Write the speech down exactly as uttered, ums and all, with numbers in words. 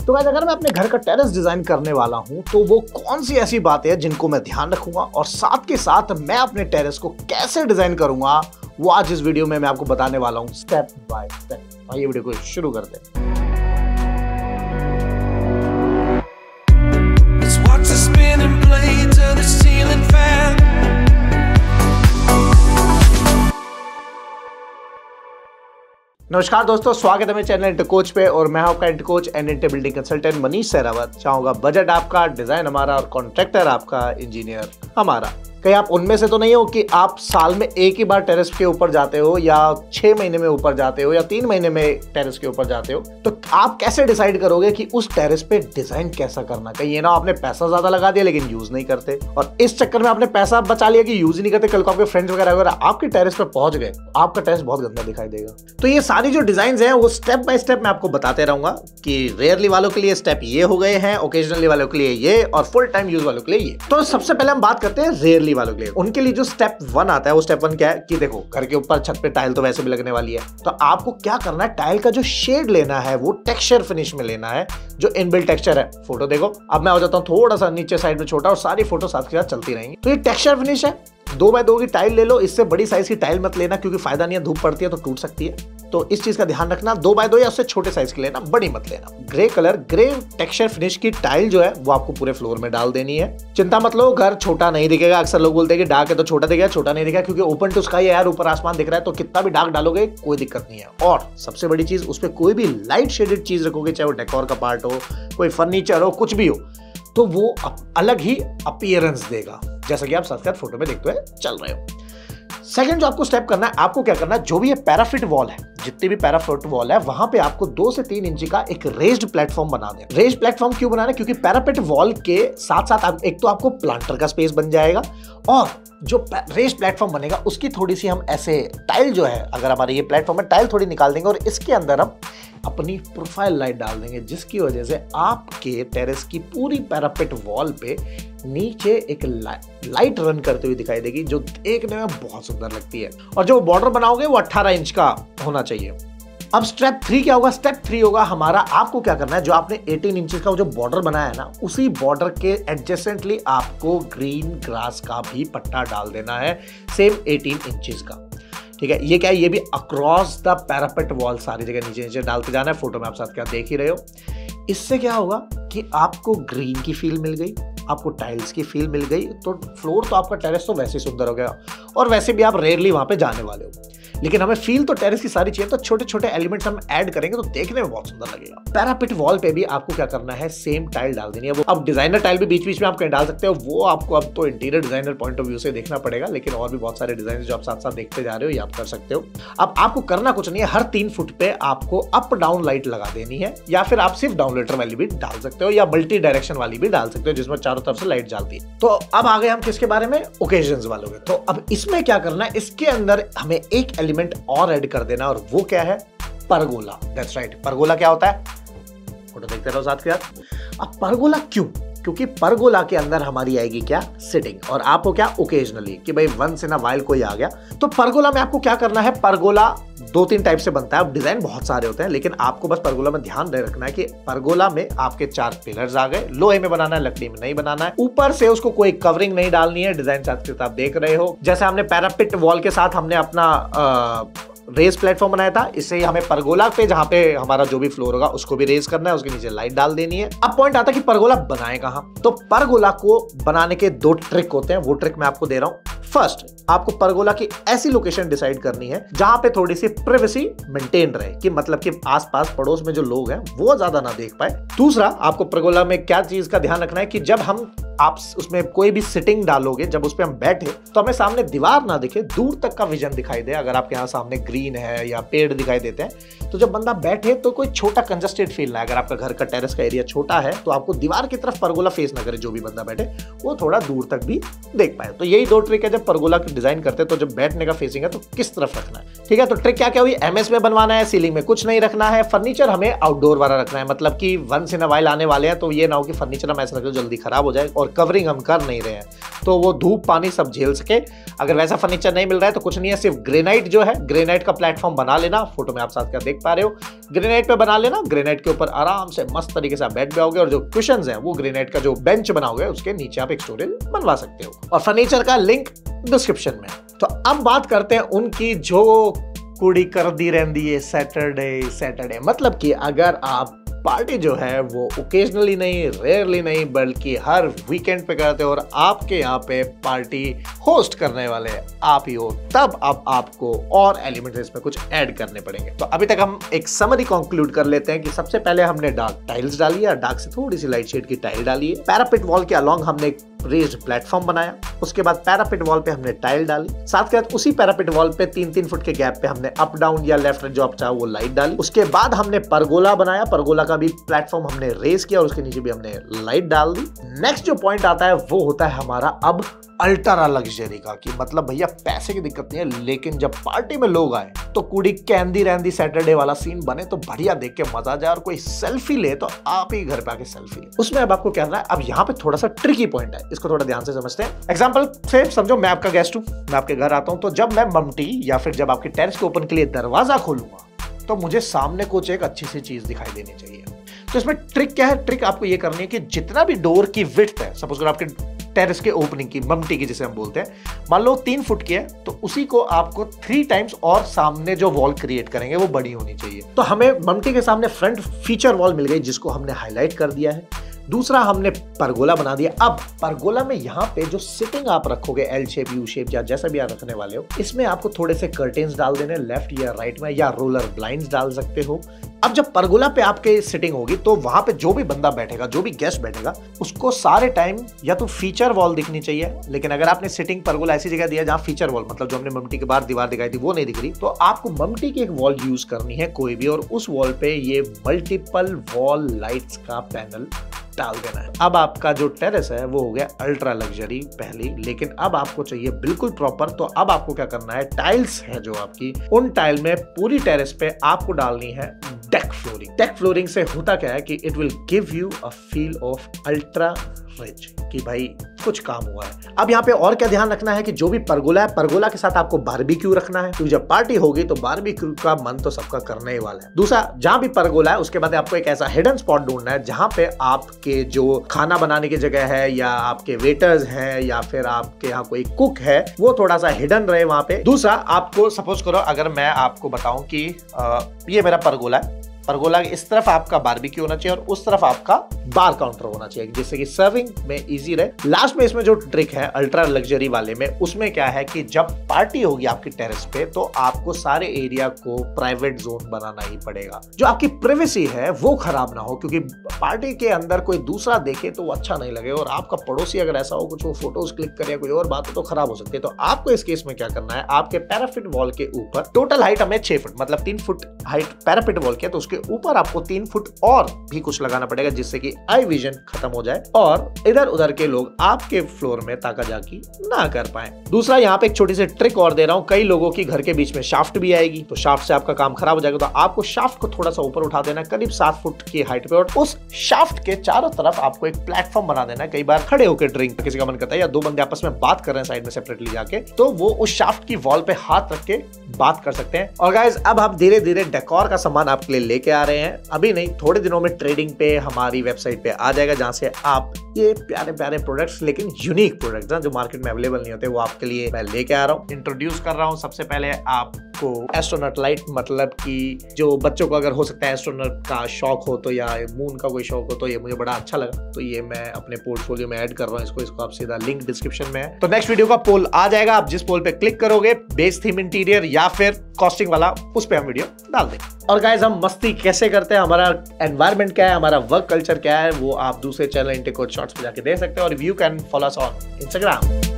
तो गाइस अगर मैं अपने घर का टेरेस डिजाइन करने वाला हूं तो वो कौन सी ऐसी बातें हैं जिनको मैं ध्यान रखूंगा और साथ के साथ मैं अपने टेरेस को कैसे डिजाइन करूंगा वो आज इस वीडियो में मैं आपको बताने वाला हूं स्टेप बाय स्टेप। आइए वीडियो को शुरू करते हैं। नमस्कार दोस्तों, स्वागत है मेरे चैनल इंटर कोच पे और मैं हूं आपका inter coach and inter building consultant Manish Sehrawat. चाहूंगा बजट आपका, डिजाइन हमारा और कॉन्ट्रैक्टर आपका, इंजीनियर हमारा। कहीं आप उनमें से तो नहीं हो कि आप साल में एक ही बार टेरेस के ऊपर जाते हो या छह महीने में ऊपर जाते हो या तीन महीने में टेरेस के ऊपर जाते हो, तो आप कैसे डिसाइड करोगे कि उस टेरेस पे डिजाइन कैसा करना। कहीं ये ना आपने पैसा ज्यादा लगा दिया लेकिन यूज नहीं करते और इस चक्कर में आपने पैसा बचा लिया कि यूज ही नहीं करते। कल को आपके फ्रेंड्स वगैरह वगैरह आपके टेरेस पे पहुंच गए, आपका टेरेस बहुत गंदा दिखाई देगा। तो ये सारी जो डिजाइन है वो स्टेप बाय स्टेप मैं आपको बताते रहूंगा कि रेयरली वालों के लिए स्टेप ये हो गए हैं, ओकेजनली वालों के लिए ये और फुल टाइम यूज वालों के लिए ये। तो सबसे पहले हम बात करते हैं रेयरली वालों के लिए। उनके लिए जो स्टेप वन आता है वो स्टेप वन क्या है कि देखो घर के ऊपर छत पे टाइल तो वैसे भी लगने वाली है, तो आपको क्या करना है, टाइल का जो शेड लेना है वो टेक्सचर फिनिश में लेना है, जो इनबिल्ट टेक्सचर है। फोटो देखो, अब मैं हो जाता हूँ थोड़ा सा नीचे साइड में छोटा और सारी फोटो साथ के साथ चलती रहेंगी। तो ये टेक्सचर फिनिश है। दो बाय दो की टाइल ले लो, इससे बड़ी साइज की टाइल मत लेना क्योंकि फायदा नहीं है, धूप पड़ती है तो टूट सकती है। तो इस चीज का ध्यान रखना, दो बाय दो या उससे छोटे साइज की लेना, बड़ी मत लेना। Grey colour, grey texture finish की टाइल जो है वो आपको पूरे फ्लोर में डाल देनी है। चिंता मत लो, घर छोटा नहीं दिखेगा। अक्सर लोग बोलते हैं कि डार्क है तो छोटा दिखेगा, छोटा नहीं दिखेगा क्योंकि ओपन टू स्काई है यार, ऊपर आसमान दिख रहा है तो कितना भी डार्क डालोगे कोई दिक्कत नहीं है। और सबसे बड़ी चीज, उस पर कोई भी लाइट शेडेड चीज रखोगे, चाहे वो डेकोर का पार्ट हो, कोई फर्नीचर हो, कुछ भी हो, तो वो अलग ही अपीयरेंस देगा, जैसा कि आप साथ साथ फोटो में देखते हुए चल रहे हो। सेकंड जो आपको स्टेप करना है, आपको क्या करना है, जो भी ये पैराफिट वॉल है, जितनी भी पैराफिट वॉल है, वहां पे आपको दो से तीन इंच का एक रेज्ड प्लेटफॉर्म बना देना। रेज्ड प्लेटफॉर्म क्यों बनाना है? क्योंकि पैराफिट वॉल के साथ साथ आप, एक तो आपको प्लांटर का स्पेस बन जाएगा और जो रेज्ड प्लेटफॉर्म बनेगा उसकी थोड़ी सी हम ऐसे टाइल जो है, अगर हमारे ये प्लेटफॉर्म है, टाइल थोड़ी निकाल देंगे और इसके अंदर हम अपनी प्रोफाइल लाइट डाल देंगे, जिसकी वजह से आपके टेरेस की पूरी पैरापेट वॉल पे नीचे एक लाइट रन करते हुए दिखाई देगी, जो देखने में बहुत सुंदर लगती है। और जो बॉर्डर बनाओगे वो अठारह इंच का होना चाहिए। अब स्टेप थ्री क्या होगा? स्टेप थ्री होगा हमारा, आपको क्या करना है, जो आपने अठारह इंचेस का जो बॉर्डर बनाया है ना, उसी बॉर्डर के एडजेसेंटली आपको ग्रीन ग्रास का भी पट्टा डाल देना है, सेम अठारह इंचेस का। ठीक है, ये क्या है, ये भी अक्रॉस द पैरापेट वॉल सारी जगह नीचे नीचे डालते जाना है। फोटो में आप साथ क्या देख ही रहे हो। इससे क्या होगा कि आपको ग्रीन की फील मिल गई, आपको टाइल्स की फील मिल गई, तो फ्लोर तो आपका टेरेस तो वैसे ही सुंदर हो गया। और वैसे भी आप रेयरली वहां पे जाने वाले हो, लेकिन हमें फील तो टेरेस की सारी चाहिए, तो छोटे छोटे एलिमेंट्स हम ऐड करेंगे तो देखने में बहुत सुंदर लगेगा। पैरापेट वॉल पे भी आपको क्या करना है, सेम टाइल डाल देनी है। वो अब डिजाइनर टाइल भी बीच बीच में आप कहीं डाल सकते हो, वो आपको अब तो interior designer point of view से देखना पड़ेगा, लेकिन और भी बहुत सारे डिजाइन जो आप साथ साथ देखते जा रहे हो ये आप कर सकते हो। अब आपको करना कुछ नहीं है, हर तीन फुट पे आपको अप डाउन लाइट लगा देनी है, या फिर आप सिर्फ डाउनलेटर वाली भी डाल सकते हो या मल्टी डायरेक्शन वाली भी डाल सकते हो, जिसमें चारों तरफ से लाइट जाती है। तो अब आ गए हम किसके बारे में, ओकेजन्स वालों के। तो अब इसमें क्या करना है, इसके अंदर हमें एक एलिमेंट और ऐड कर देना, और वो क्या है, परगोला। दैट्स राइट, परगोला क्या होता है, फोटो देखते रहो साथ के साथ। अब परगोला क्यों? क्योंकि परगोला के अंदर हमारी आएगी क्या, सिटिंग, और आपको क्या, ओकेजनली, कि भाई वंस इन अ वाइल कोई आ गया। तो परगोला में आपको क्या करना है, परगोला दो तीन टाइप से बनता है, अब डिजाइन बहुत सारे होते हैं, लेकिन आपको बस परगोला में ध्यान दे रखना है कि परगोला में आपके चार पिलर्स आ गए, लोहे में बनाना है, लकड़ी में नहीं बनाना है, ऊपर से उसको कोई कवरिंग नहीं डालनी है। डिजाइन साथ के साथ देख रहे हो, जैसे हमने पैरापिट वॉल के साथ हमने अपना आ, रेस प्लेटफॉर्म बनाया था, इससे हमें परगोला पे, जहां पे हमारा जो भी फ्लोर होगा उसको भी रेस करना है, उसके नीचे लाइट डाल देनी है। अब पॉइंट आता है कि परगोला बनाए कहां। तो परगोला को बनाने के दो ट्रिक होते हैं, वो ट्रिक मैं आपको दे रहा हूं। फर्स्ट, आपको परगोला की ऐसी लोकेशन डिसाइड करनी है जहां पे थोड़ी सी प्राइवेसी मेंटेन रहे, कि मतलब कि आसपास पड़ोस में जो लोग हैं वो ज्यादा ना देख पाए। दूसरा, आपको परगोला में क्या चीज का ध्यान रखना है कि जब हम आप उसमें कोई भी सिटिंग डालोगे, जब उस पर हम बैठे तो हमें सामने दीवार ना दिखे, दूर तक का विजन दिखाई दे। अगर आपके यहाँ सामने ग्रीन है या पेड़ दिखाई देते हैं तो जब बंदा बैठे तो कोई छोटा कंजस्टेड फील ना। अगर आपका घर का टेरेस का एरिया छोटा है तो आपको दीवार की तरफ परगोला फेस ना करे, जो भी बंदा बैठे वो थोड़ा दूर तक भी देख पाए। तो यही दो ट्रिक है जब परगोला की डिजाइन करते हैं, तो जब बैठने का फेसिंग है तो किस तरफ रखना है। ठीक है, तो ट्रिक क्या क्या हुई, एमएस में बनवाना है, सीलिंग में कुछ नहीं रखना है, फर्नीचर हमें आउटडोर वाला रखना है, मतलब कि वंस इन अ वाइल आने वाले हैं तो ये ना हो कि फर्नीचर हम ऐसा रखें जल्दी खराब हो जाए और कवरिंग हम कर नहीं रहे हैं, तो वो धूप पानी सब झेल सके। अगर वैसा फर्नीचर नहीं मिल रहा है तो कुछ नहीं है, सिर्फ ग्रेनाइट जो है, ग्रेनाइट का प्लेटफॉर्म बना लेना। फोटो में आप साथ क्या देख पा रहे हो, ग्रेनाइट पे बना लेना। ग्रेनाइट के ऊपर आराम से मस्त तरीके से आप बैठ जाओगे, और जो कुशन्स हैं वो ग्रेनाइट का जो बेंच बनाओगे उसके नीचे आप एक स्टोरेज बनवा सकते हो, और फर्नीचर का लिंक डिस्क्रिप्शन में। तो अब बात करते हैं उनकी जो कुड़ी कर दी रहती है सैटरडे सैटरडे, मतलब कि अगर आप पार्टी जो है वो ओकेजनली नहीं, रेयरली नहीं, बल्कि हर वीकेंड पे करते हो और आपके यहाँ पे पार्टी होस्ट करने वाले आप ही हो, तब अब आपको और एलिमेंट्स इसमें कुछ ऐड करने पड़ेंगे। तो अभी तक हम एक समरी कंक्लूड कर लेते हैं कि सबसे पहले हमने डार्क टाइल्स डाली है, डार्क से थोड़ी सी लाइट शेड की टाइल डाली है। पैरापिट वॉल के अलोंग हमने एक रेज्ड प्लेटफॉर्म बनाया, उसके बाद पैरापिट वॉल पे हमने टाइल डाली, साथ के साथ उसी पैरापिट वॉल पे तीन तीन फुट के गैप पे हमने अप डाउन या लेफ्ट जो आप चाहो वो लाइट डाली। उसके बाद हमने परगोला बनाया, परगोला का भी प्लेटफॉर्म हमने रेज किया और उसके नीचे भी हमने लाइट डाल दी। नेक्स्ट जो पॉइंट आता है वो होता है हमारा अब अल्ट्रा लग्जरी का, कि मतलब भैया पैसे की दिक्कत नहीं है, लेकिन जब पार्टी में लोग आए तो कुड़ी कैंदी रैंदी सैटरडे वाला सीन बने तो बढ़िया देख के मजा आ जाए, और कोई सेल्फी ले तो आप ही घर पे आके सेल्फी ले। उसमें अब आपको क्या करना है, अब यहाँ पे थोड़ा सा ट्रिकी पॉइंट है, इसको थोड़ा ध्यान से समझते हैं। एग्जाम्पल से समझो मैं आपका गेस्ट हूँ, मैं आपके घर आता हूँ, तो जब मैं ममटी या फिर जब आपके टेरेस के ओपन के लिए दरवाजा खोलूंगा तो मुझे सामने कुछ एक अच्छी सी चीज दिखाई देनी चाहिए। तो इसमें ट्रिक क्या है, ट्रिक आपको ये करनी है कि जितना भी डोर की विड्थ है, सपोज अगर आपके टेरेस के ओपनिंग की, ममटी की जिसे हम बोलते हैं, मान लो तीन फुट की है, तो उसी को आपको थ्री टाइम्स और सामने जो वॉल क्रिएट करेंगे वो बड़ी होनी चाहिए। तो हमें ममटी के सामने फ्रंट फीचर वॉल मिल गई जिसको हमने हाईलाइट कर दिया है। दूसरा हमने परगोला बना दिया। अब परगोला में यहाँ पे जो सिटिंग आप रखोगे एल शेप, यू शेप या जैसा भी आप रखने वाले हो, इसमें आपको थोड़े से कर्टेन्स डाल देने, लेफ्ट या राइट में, या रोलर ब्लाइंड्स डाल सकते हो। अब जब परगोला पे आपके सिटिंग होगी तो वहां पे जो भी बंदा बैठेगा, जो भी गेस्ट बैठेगा, उसको सारे टाइम या तो फीचर वॉल दिखनी चाहिए। लेकिन अगर आपने सिटिंग परगोला ऐसी जगह दिया जहां फीचर वॉल, मतलब जो हमने ममटी के बाहर दीवार दिखाई थी वो नहीं दिख रही, तो आपको ममटी की एक वॉल यूज करनी है कोई भी, और उस वॉल पे ये मल्टीपल वॉल लाइट्स का पैनल डाल देना है। अब आपका जो टेरेस है वो हो गया अल्ट्रा लग्जरी पहली, लेकिन अब आपको चाहिए बिल्कुल प्रॉपर। तो अब आपको क्या करना है, टाइल्स है जो आपकी, उन टाइल में पूरी टेरेस पे आपको डालनी है डेक फ्लोरिंग। डेक फ्लोरिंग से होता क्या है कि it will give you a feel of ultra rich, कि भाई कुछ काम हुआ है। अब यहाँ पे और क्या ध्यान रखना है कि जो भी परगोला है, परगोला के साथ आपको बारबेक्यू रखना है, क्योंकि जब पार्टी होगी तो बारबेक्यू का मन तो सबका करने ही वाला है। दूसरा, जहां भी परगोला है उसके बाद आपको एक ऐसा हिडन स्पॉट ढूंढना है जहां पे आपके जो खाना बनाने की जगह है, या आपके वेटर्स हैं, या फिर आपके यहाँ कोई कुक है, वो थोड़ा सा हिडन रहे वहां पे। दूसरा, आपको सपोज करो अगर मैं आपको बताऊं कि आ, ये मेरा परगोला है, परगोला इस तरफ आपका बारबेक्यू होना चाहिए और उस तरफ आपका बार काउंटर होना चाहिए, जिससे कि सर्विंग में इजी रहे। लास्ट में इसमें जो ट्रिक है अल्ट्रा लग्जरी वाले में, उसमें क्या है कि जब पार्टी होगी आपकी टेरेस पे तो आपको सारे एरिया को प्राइवेट जोन बनाना ही पड़ेगा, जो आपकी प्राइवेसी है वो खराब ना हो, क्योंकि पार्टी के अंदर कोई दूसरा देखे तो वो अच्छा नहीं लगे, और आपका पड़ोसी अगर ऐसा हो कुछ वो फोटोज क्लिक करे कोई और बात हो तो खराब हो सकती है। तो आपको इस केस में क्या करना है, आपके पैराफिट वॉल के ऊपर, टोटल हाइट हमें छह फुट मतलब तीन फुट हाइट पैराफिट वॉल के, तो उसके ऊपर आपको तीन फुट और भी कुछ लगाना पड़ेगा, जिससे कि आई विजन खत्म हो जाए और इधर उधर के लोग आपके फ्लोर में ताका जाकी ना कर पाए। दूसरा, यहाँ पे एक छोटी सी ट्रिक और दे रहा हूं, कई लोगों की घर के बीच में शाफ्ट भी आएगी, तो शाफ्ट से आपका काम खराब हो जाएगा। तो आपको शाफ्ट को थोड़ा सा ऊपर उठा देना, करीब सात फुट की हाइट पे, और उस शाफ्ट के चारों तरफ आपको एक प्लेटफॉर्म बना देना है। कई बार खड़े होकर ड्रिंक किसी का मन करता है, या दो बंदे आपस में बात कर रहे हैं साइड में सेपरेटली जाके, तो वो उस शाफ्ट की वॉल पे हाथ रख के बात कर सकते हैं। और गाइस, अब हम धीरे धीरे डेकोर का सामान आपके लिए लेके आ रहे हैं, अभी नहीं, थोड़े दिनों में ट्रेडिंग पे हमारी वेबसाइट पे आ जाएगा, जहां से आप ये प्यारे प्यारे प्रोडक्ट्स, लेकिन यूनिक प्रोडक्ट्स जो मार्केट में अवेलेबल नहीं होते, वो आपके लिए मैं लेके आ रहा हूँ, इंट्रोड्यूस कर रहा हूँ। सबसे पहले आपको एस्ट्रोनॉट लाइट, मतलब कि जो बच्चों को अगर हो सकता है एस्ट्रोनॉट का शौक हो तो, या मून का कोई शौक हो तो, ये मुझे बड़ा अच्छा लगा, तो ये मैं अपने पोर्टफोलियो में ऐड कर रहा हूँ इसको इसको आप सीधा, लिंक डिस्क्रिप्शन में है। तो नेक्स्ट वीडियो का पोल आ जाएगा, आप जिस पोल पे क्लिक करोगे, बेस थीम इंटीरियर या फिर कॉस्टिंग वाला, उस पे हम वीडियो डाल दें। और गाइस, हम मस्ती कैसे करते हैं, हमारा एनवायरनमेंट क्या है, हमारा वर्क कल्चर क्या है, वो आप दूसरे चैनल इंटेकोच शॉर्ट्स पे जाके देख सकते हो, और you can follow us on Instagram.